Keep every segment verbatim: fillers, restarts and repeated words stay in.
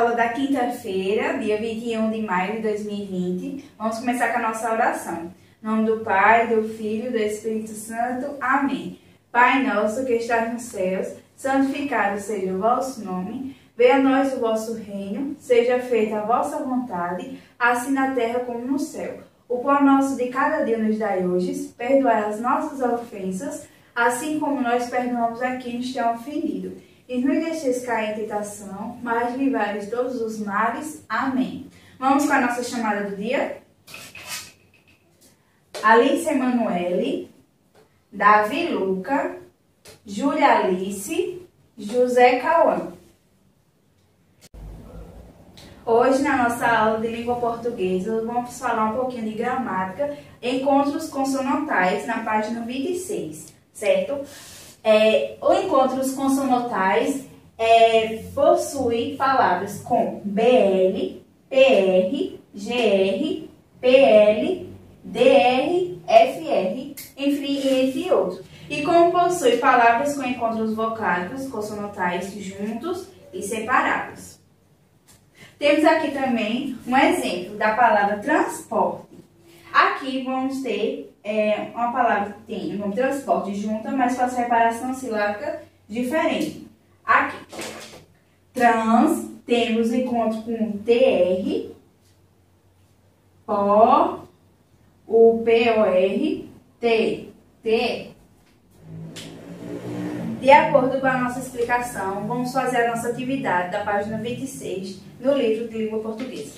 aula da quinta-feira, dia vinte e um de maio de dois mil e vinte. Vamos começar com a nossa oração. Em nome do Pai, do Filho e do Espírito Santo. Amém. Pai nosso que estás nos céus, santificado seja o vosso nome. Venha a nós o vosso reino, seja feita a vossa vontade, assim na terra como no céu. O pão nosso de cada dia nos dai hoje, perdoai as nossas ofensas, assim como nós perdoamos a quem nos tem ofendido. E não deixeis cair em tentação, mas livrai-nos de todos os males. Amém. Vamos com a nossa chamada do dia? Alice Emanuele, Davi Luca, Júlia Alice, José Cauã. Hoje, na nossa aula de língua portuguesa, vamos falar um pouquinho de gramática, encontros consonantais, na página vinte e seis, certo? É, o encontros consonantais é, possui palavras com B L, P R, G R, P L, D R, F R, enfim, entre outros. E como possui palavras com encontros vocálicos consonantais juntos e separados. Temos aqui também um exemplo da palavra transporte. Aqui vamos ter é, uma palavra que tem o nome transporte junta, mas com a separação silábica diferente. Aqui, trans, temos encontro com T R, PO, o P O R, T, T. De acordo com a nossa explicação, vamos fazer a nossa atividade da página vinte e seis do livro de língua portuguesa.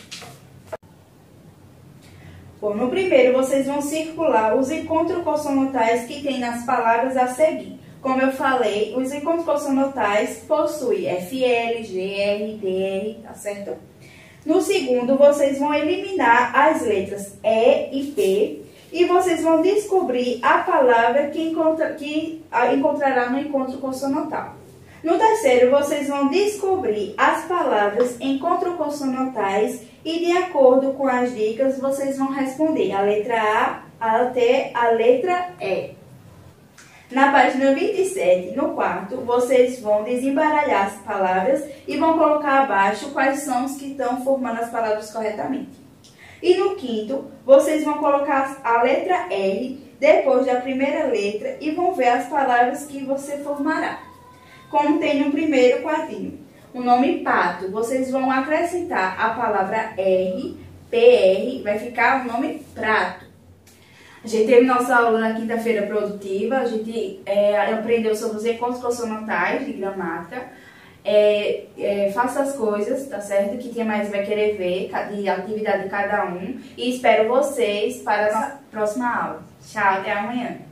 Bom, no primeiro, vocês vão circular os encontros consonantais que tem nas palavras a seguir. Como eu falei, os encontros consonantais possuem F L, G R, D R, tá certo? No segundo, vocês vão eliminar as letras E e P e vocês vão descobrir a palavra que, encontra, que encontrará no encontro consonantal. No terceiro, vocês vão descobrir as palavras encontro consonantais e, de acordo com as dicas, vocês vão responder a letra A até a letra E. Na página vinte e sete, no quarto, vocês vão desembaralhar as palavras e vão colocar abaixo quais são os que estão formando as palavras corretamente. E no quinto, vocês vão colocar a letra R depois da primeira letra e vão ver as palavras que você formará. Como tem no primeiro quadrinho, o nome pato, vocês vão acrescentar a palavra R, P R, vai ficar o nome prato. A gente teve nossa aula na quinta-feira produtiva, a gente é, aprendeu sobre os encontros consonantais de gramática. É, é, faça as coisas, tá certo? Que quem mais vai querer ver de atividade de cada um. E espero vocês para a próxima aula. Tchau, até amanhã.